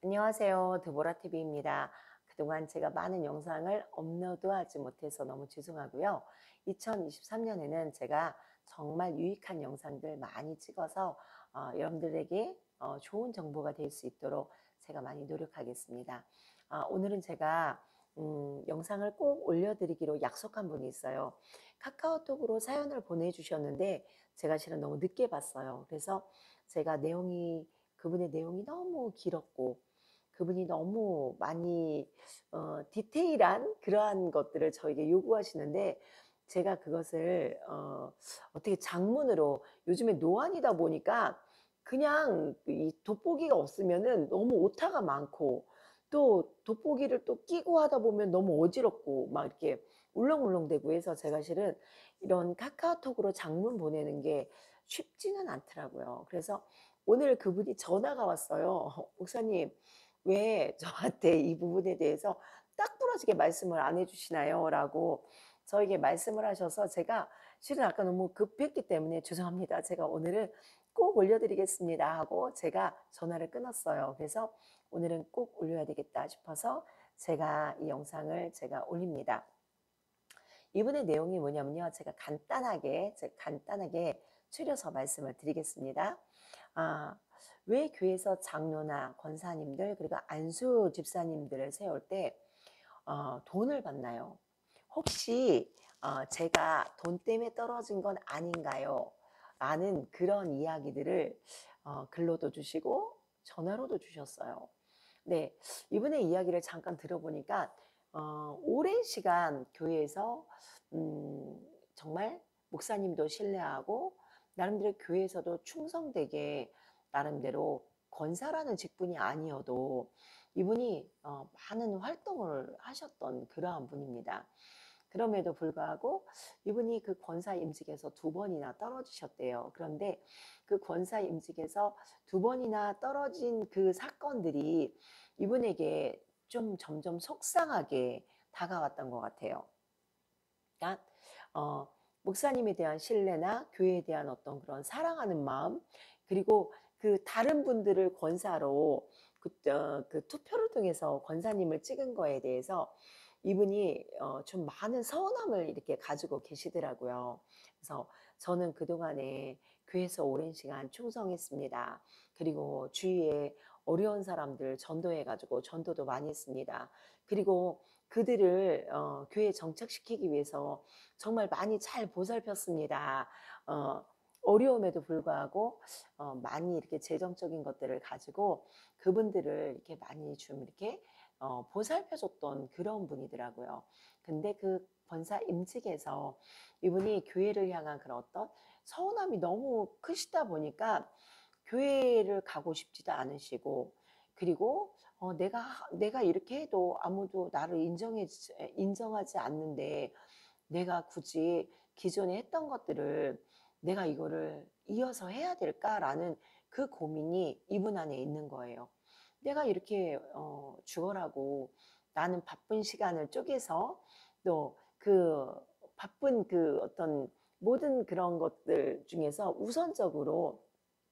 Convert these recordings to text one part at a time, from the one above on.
안녕하세요. 드보라TV입니다. 그동안 제가 많은 영상을 업로드하지 못해서 너무 죄송하고요. 2023년에는 제가 정말 유익한 영상들 많이 찍어서 여러분들에게 좋은 정보가 될 수 있도록 제가 많이 노력하겠습니다. 오늘은 제가 영상을 꼭 올려드리기로 약속한 분이 있어요. 카카오톡으로 사연을 보내주셨는데 제가 실은 너무 늦게 봤어요. 그래서 제가 그분의 내용이 너무 길었고 그분이 너무 많이 디테일한 그러한 것들을 저에게 요구하시는데 제가 그것을 어떻게 장문으로 요즘에 노안이다 보니까 그냥 이 돋보기가 없으면은 너무 오타가 많고 또 돋보기를 또 끼고 하다 보면 너무 어지럽고 막 이렇게 울렁울렁대고 해서 제가 실은 이런 카카오톡으로 장문 보내는 게 쉽지는 않더라고요. 그래서 오늘 그분이 전화가 왔어요. 목사님, 왜 저한테 이 부분에 대해서 딱 부러지게 말씀을 안 해주시나요? 라고 저에게 말씀을 하셔서 제가 실은 아까 너무 급했기 때문에 죄송합니다. 제가 오늘은 꼭 올려드리겠습니다 하고 제가 전화를 끊었어요. 그래서 오늘은 꼭 올려야 되겠다 싶어서 제가 이 영상을 제가 올립니다. 이분의 내용이 뭐냐면요. 제가 간단하게 추려서 말씀을 드리겠습니다. 아, 왜 교회에서 장로나 권사님들 그리고 안수 집사님들을 세울 때 돈을 받나요? 혹시 제가 돈 때문에 떨어진 건 아닌가요? 라는 그런 이야기들을 글로도 주시고 전화로도 주셨어요. 네, 이분의 이야기를 잠깐 들어보니까 오랜 시간 교회에서 정말 목사님도 신뢰하고 나름대로 교회에서도 충성되게 나름대로 권사라는 직분이 아니어도 이분이 많은 활동을 하셨던 그러한 분입니다. 그럼에도 불구하고 이분이 그 권사 임직에서 2번이나 떨어지셨대요. 그런데 그 권사 임직에서 2번이나 떨어진 그 사건들이 이분에게 좀 점점 속상하게 다가왔던 것 같아요. 그러니까 목사님에 대한 신뢰나 교회에 대한 어떤 그런 사랑하는 마음, 그리고 그 다른 분들을 권사로 그 투표를 통해서 권사님을 찍은 거에 대해서 이분이 좀 많은 서운함을 이렇게 가지고 계시더라고요. 그래서 저는 그동안에 교회에서 오랜 시간 충성했습니다. 그리고 주위에 어려운 사람들 전도해가지고 전도도 많이 했습니다. 그리고 그들을 교회에 정착시키기 위해서 정말 많이 잘 보살폈습니다. 어려움에도 불구하고 많이 이렇게 재정적인 것들을 가지고 그분들을 이렇게 많이 좀 이렇게 보살펴줬던 그런 분이더라고요. 근데 그 권사 임직에서 이분이 교회를 향한 그런 어떤 서운함이 너무 크시다 보니까 교회를 가고 싶지도 않으시고 그리고 내가 이렇게 해도 아무도 나를 인정하지 않는데 내가 굳이 기존에 했던 것들을 내가 이거를 이어서 해야 될까라는 그 고민이 이분 안에 있는 거예요. 내가 이렇게 죽어라고 나는 바쁜 시간을 쪼개서 또 그 바쁜 그 어떤 모든 그런 것들 중에서 우선적으로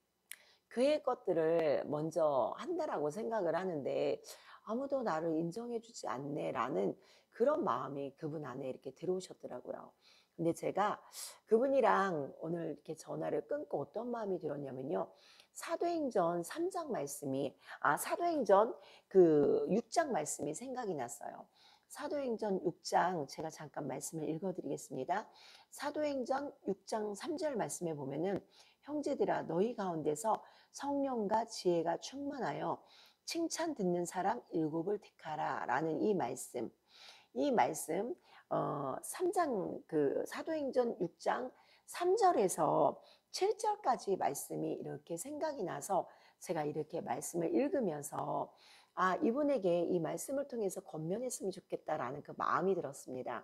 그의 것들을 먼저 한다라고 생각을 하는데 아무도 나를 인정해 주지 않네라는 그런 마음이 그분 안에 이렇게 들어오셨더라고요. 근데 제가 그분이랑 오늘 이렇게 전화를 끊고 어떤 마음이 들었냐면요. 사도행전 3장 말씀이 사도행전 그 6장 말씀이 생각이 났어요. 사도행전 6장 제가 잠깐 말씀을 읽어드리겠습니다. 사도행전 6장 3절 말씀에 보면은 형제들아 너희 가운데서 성령과 지혜가 충만하여 칭찬 듣는 사람 7을 택하라 라는 이 말씀 3장 그 사도행전 6장 3절에서 7절까지 말씀이 이렇게 생각이 나서 제가 이렇게 말씀을 읽으면서 이분에게 이 말씀을 통해서 권면했으면 좋겠다라는 그 마음이 들었습니다.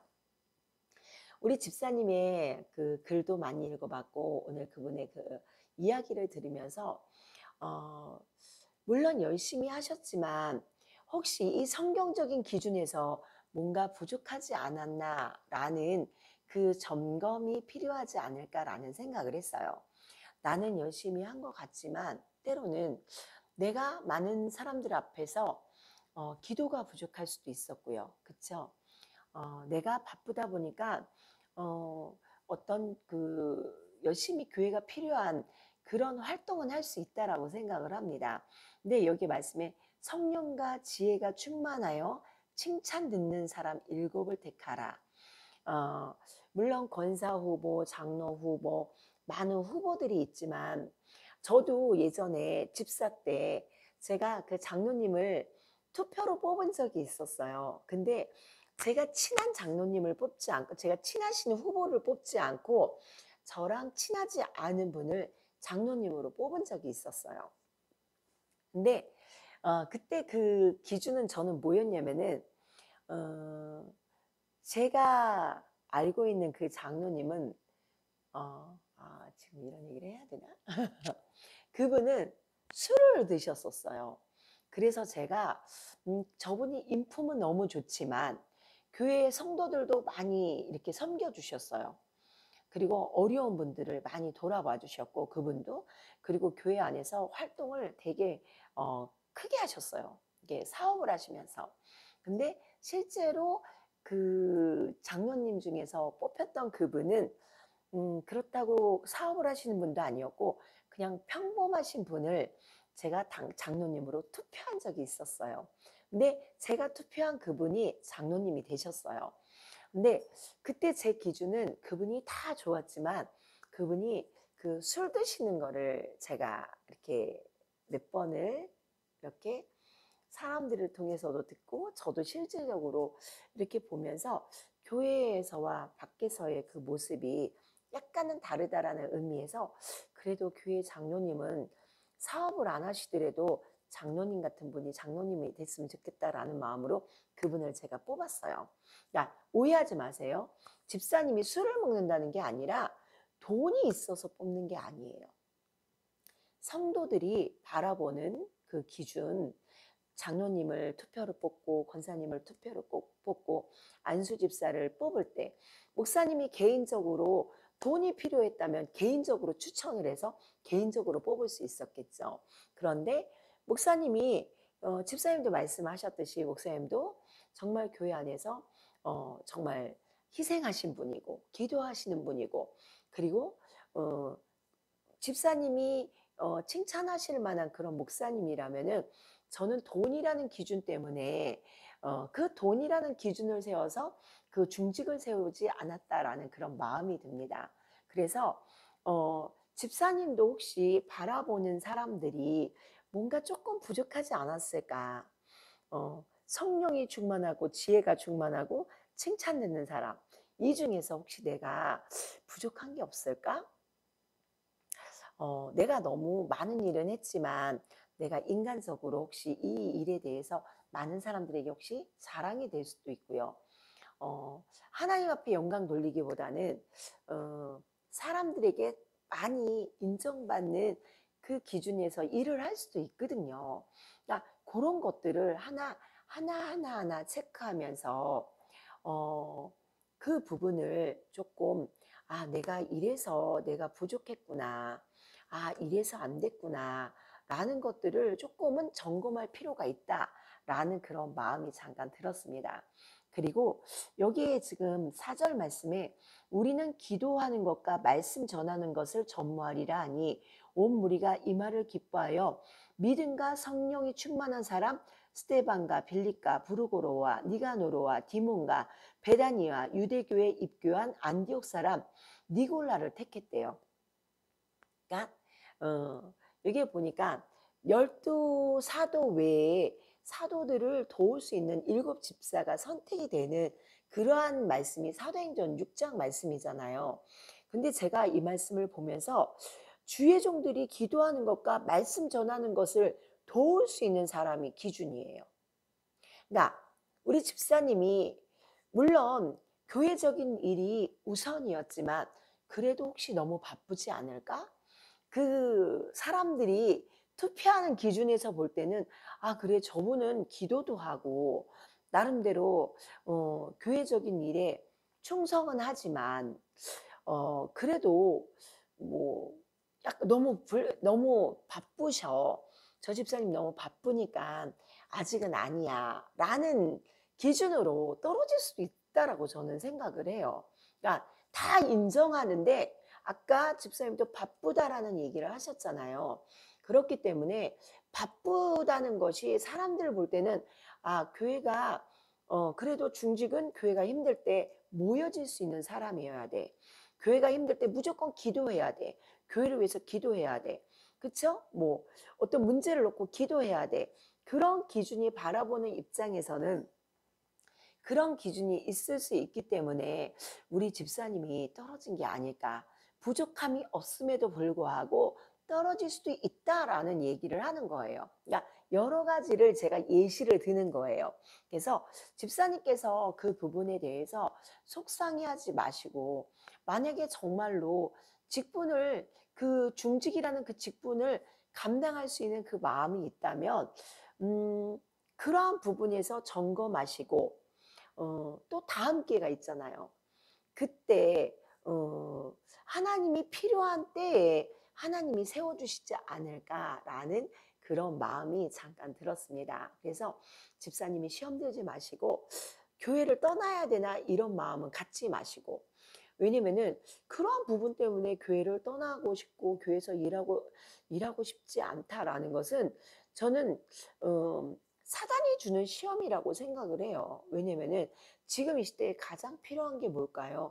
우리 집사님의 그 글도 많이 읽어봤고 오늘 그분의 그 이야기를 들으면서 어, 물론 열심히 하셨지만 혹시 이 성경적인 기준에서 뭔가 부족하지 않았나라는 그 점검이 필요하지 않을까라는 생각을 했어요. 나는 열심히 한 것 같지만 때로는 내가 많은 사람들 앞에서 기도가 부족할 수도 있었고요. 그쵸? 내가 바쁘다 보니까 어, 어떤 열심히 교회가 필요한 그런 활동은 할 수 있다라고 생각을 합니다. 근데 여기 말씀에 성령과 지혜가 충만하여 칭찬 듣는 사람 일곱을 택하라. 어, 물론 권사 후보, 장로 후보, 많은 후보들이 있지만 저도 예전에 집사 때 제가 그 장로님을 투표로 뽑은 적이 있었어요. 근데 제가 친한 장로님을 뽑지 않고 제가 친하신 후보를 뽑지 않고 저랑 친하지 않은 분을 장로님으로 뽑은 적이 있었어요. 근데 그때 그 기준은 저는 뭐였냐면은 어, 제가 알고 있는 그 장로님은 지금 이런 얘기를 해야 되나? 그분은 술을 드셨었어요. 그래서 제가 저분이 인품은 너무 좋지만 교회 성도들도 많이 이렇게 섬겨주셨어요. 그리고 어려운 분들을 많이 돌아봐 주셨고 그분도 그리고 교회 안에서 활동을 되게 크게 하셨어요. 이게 사업을 하시면서. 근데 실제로 그 장로님 중에서 뽑혔던 그분은 그렇다고 사업을 하시는 분도 아니었고 그냥 평범하신 분을 제가 장로님으로 투표한 적이 있었어요. 근데 제가 투표한 그분이 장로님이 되셨어요. 근데 그때 제 기준은 그분이 다 좋았지만 그분이 그 술 드시는 거를 제가 이렇게 몇 번을 이렇게 사람들을 통해서도 듣고 저도 실질적으로 이렇게 보면서 교회에서와 밖에서의 그 모습이 약간은 다르다라는 의미에서 그래도 교회 장로님은 사업을 안 하시더라도 장로님 같은 분이 장로님이 됐으면 좋겠다라는 마음으로 그분을 제가 뽑았어요. 야, 오해하지 마세요. 집사님이 술을 먹는다는 게 아니라 돈이 있어서 뽑는 게 아니에요. 성도들이 바라보는 그 기준, 장로님을 투표로 뽑고 권사님을 투표로 뽑고 안수 집사를 뽑을 때 목사님이 개인적으로 돈이 필요했다면 개인적으로 추천을 해서 개인적으로 뽑을 수 있었겠죠. 그런데 목사님이 집사님도 말씀하셨듯이 목사님도 정말 교회 안에서 정말 희생하신 분이고 기도하시는 분이고 그리고 집사님이 칭찬하실 만한 그런 목사님이라면은 저는 돈이라는 기준 때문에 그 돈이라는 기준을 세워서 그 중직을 세우지 않았다라는 그런 마음이 듭니다. 그래서 집사님도 혹시 바라보는 사람들이 뭔가 조금 부족하지 않았을까? 성령이 충만하고 지혜가 충만하고 칭찬 듣는 사람 이 중에서 혹시 내가 부족한 게 없을까? 내가 너무 많은 일은 했지만 내가 인간적으로 혹시 이 일에 대해서 많은 사람들에게 혹시 자랑이 될 수도 있고요. 하나님 앞에 영광 돌리기보다는 사람들에게 많이 인정받는 그 기준에서 일을 할 수도 있거든요. 그러니까 그런 것들을 하나 체크하면서 그 부분을 조금 내가 이래서 내가 부족했구나. 이래서 안 됐구나. 라는 것들을 조금은 점검할 필요가 있다라는 그런 마음이 잠깐 들었습니다. 그리고 여기에 지금 4절 말씀에 우리는 기도하는 것과 말씀 전하는 것을 전무하리라 하니 온 무리가 이 말을 기뻐하여 믿음과 성령이 충만한 사람 스데반과 빌립과 부르고로와 니가노로와 디몬과 베다니와 유대교에 입교한 안디옥 사람 니골라를 택했대요. 그러니까 여기 보니까 12사도 외에 사도들을 도울 수 있는 7 집사가 선택이 되는 그러한 말씀이 사도행전 6장 말씀이잖아요. 근데 제가 이 말씀을 보면서 주의 종들이 기도하는 것과 말씀 전하는 것을 도울 수 있는 사람이 기준이에요. 그러니까 우리 집사님이 물론 교회적인 일이 우선이었지만 그래도 혹시 너무 바쁘지 않을까? 그 사람들이 투표하는 기준에서 볼 때는 그래 저분은 기도도 하고 나름대로 교회적인 일에 충성은 하지만 그래도 뭐 약간 너무 바쁘셔. 저 집사님 너무 바쁘니까 아직은 아니야 라는 기준으로 떨어질 수도 있다라고 저는 생각을 해요. 그러니까 다 인정하는데 아까 집사님도 바쁘다라는 얘기를 하셨잖아요. 그렇기 때문에 바쁘다는 것이 사람들 볼 때는 아, 교회가 그래도 중직은 교회가 힘들 때 모여질 수 있는 사람이어야 돼. 교회가 힘들 때 무조건 기도해야 돼. 교회를 위해서 기도해야 돼. 그쵸? 뭐 어떤 문제를 놓고 기도해야 돼. 그런 기준이 바라보는 입장에서는 그런 기준이 있을 수 있기 때문에 우리 집사님이 떨어진 게 아닐까. 부족함이 없음에도 불구하고 떨어질 수도 있다라는 얘기를 하는 거예요. 그러니까 여러 가지를 제가 예시를 드는 거예요. 그래서 집사님께서 그 부분에 대해서 속상해하지 마시고 만약에 정말로 직분을 그 중직이라는 그 직분을 감당할 수 있는 그 마음이 있다면 그러한 부분에서 점검하시고 또 다음 기회가 있잖아요. 그때 하나님이 필요한 때에 하나님이 세워주시지 않을까라는 그런 마음이 잠깐 들었습니다. 그래서 집사님이 시험 들지 마시고 교회를 떠나야 되나 이런 마음은 갖지 마시고 왜냐면은 그런 부분 때문에 교회를 떠나고 싶고 교회에서 일하고 싶지 않다라는 것은 저는 사단이 주는 시험이라고 생각을 해요. 왜냐면은 지금 이 시대에 가장 필요한 게 뭘까요?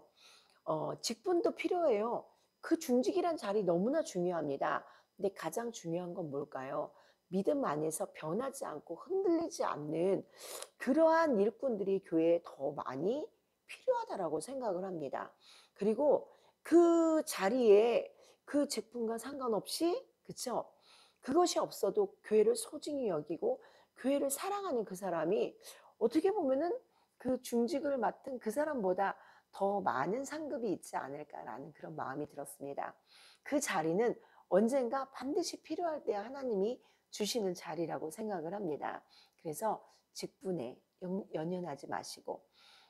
직분도 필요해요. 그 중직이란 자리 너무나 중요합니다. 근데 가장 중요한 건 뭘까요? 믿음 안에서 변하지 않고 흔들리지 않는 그러한 일꾼들이 교회에 더 많이 필요하다라고 생각을 합니다. 그리고 그 자리에 그 직분과 상관없이 그쵸? 그것이 없어도 교회를 소중히 여기고 교회를 사랑하는 그 사람이 어떻게 보면은 그 중직을 맡은 그 사람보다 더 많은 상급이 있지 않을까라는 그런 마음이 들었습니다. 그 자리는 언젠가 반드시 필요할 때 하나님이 주시는 자리라고 생각을 합니다. 그래서 직분에 연연하지 마시고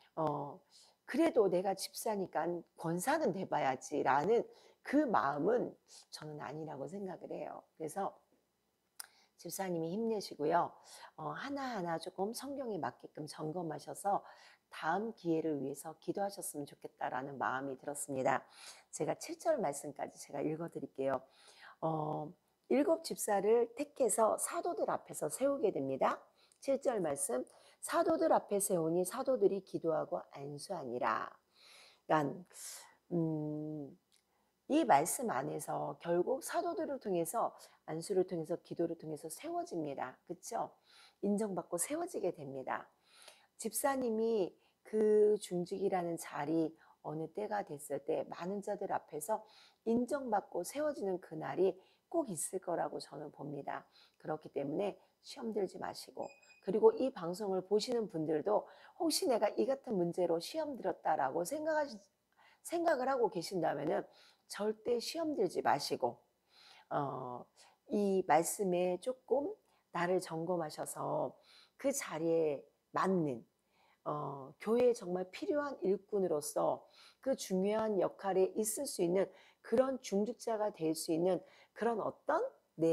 그래도 내가 집사니까 권사는 돼봐야지라는 그 마음은 저는 아니라고 생각을 해요. 그래서 집사님이 힘내시고요. 하나하나 조금 성경에 맞게끔 점검하셔서 다음 기회를 위해서 기도하셨으면 좋겠다라는 마음이 들었습니다. 제가 7절 말씀까지 제가 읽어드릴게요. 일곱 집사를 택해서 사도들 앞에서 세우게 됩니다. 7절 말씀 사도들 앞에 세우니 사도들이 기도하고 안수하니라. 그러니까 이 말씀 안에서 결국 사도들을 통해서 안수를 통해서 기도를 통해서 세워집니다. 그렇죠? 인정받고 세워지게 됩니다. 집사님이 그 중직이라는 자리 어느 때가 됐을 때 많은 자들 앞에서 인정받고 세워지는 그날이 꼭 있을 거라고 저는 봅니다. 그렇기 때문에 시험 들지 마시고 그리고 이 방송을 보시는 분들도 혹시 내가 이 같은 문제로 시험 들었다라고 생각을 하고 계신다면은 절대 시험 들지 마시고 이 말씀에 조금 나를 점검하셔서 그 자리에 맞는 교회에 정말 필요한 일꾼으로서 그 중요한 역할에 있을 수 있는 그런 중직자가 될 수 있는 그런 어떤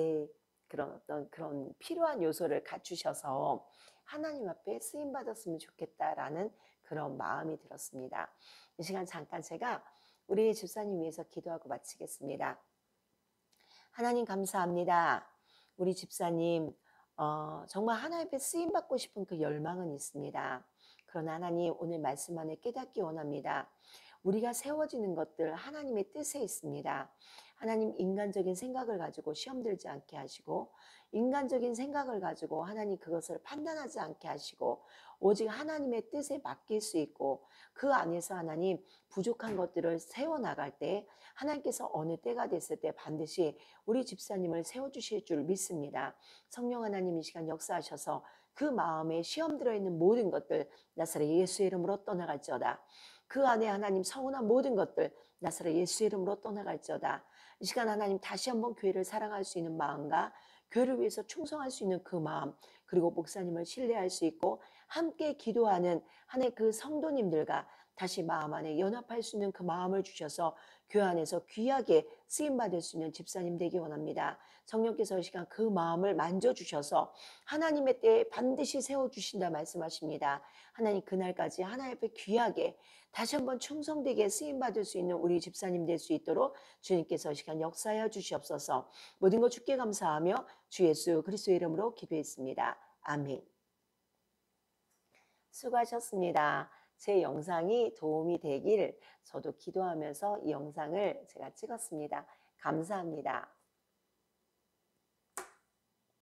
그런 필요한 요소를 갖추셔서 하나님 앞에 쓰임 받았으면 좋겠다라는 그런 마음이 들었습니다. 이 시간 잠깐 제가 우리 집사님 위해서 기도하고 마치겠습니다. 하나님 감사합니다. 우리 집사님 정말 하나님 앞에 쓰임 받고 싶은 그 열망은 있습니다. 그러나 하나님 오늘 말씀 안에 깨닫기 원합니다. 우리가 세워지는 것들 하나님의 뜻에 있습니다. 하나님 인간적인 생각을 가지고 시험 들지 않게 하시고 인간적인 생각을 가지고 하나님 그것을 판단하지 않게 하시고 오직 하나님의 뜻에 맡길 수 있고 그 안에서 하나님 부족한 것들을 세워나갈 때 하나님께서 어느 때가 됐을 때 반드시 우리 집사님을 세워주실 줄 믿습니다. 성령 하나님 이 시간 역사하셔서 그 마음에 시험 들어있는 모든 것들 나사렛 예수의 이름으로 떠나갈지어다. 그 안에 하나님 서운한 모든 것들 나사렛 예수의 이름으로 떠나갈지어다. 이 시간 하나님 다시 한번 교회를 사랑할 수 있는 마음과 교회를 위해서 충성할 수 있는 그 마음 그리고 목사님을 신뢰할 수 있고 함께 기도하는 하나님 그 성도님들과 다시 마음 안에 연합할 수 있는 그 마음을 주셔서 교회 안에서 귀하게 쓰임받을 수 있는 집사님 되기 원합니다. 성령께서 이 시간 그 마음을 만져주셔서 하나님의 때에 반드시 세워주신다 말씀하십니다. 하나님 그날까지 하나님 앞에 귀하게 다시 한번 충성되게 쓰임받을 수 있는 우리 집사님 될 수 있도록 주님께서 이 시간 역사하여 주시옵소서. 모든 것 주께 감사하며 주 예수 그리스도의 이름으로 기도했습니다. 아멘. 수고하셨습니다. 제 영상이 도움이 되길 저도 기도하면서 이 영상을 제가 찍었습니다. 감사합니다.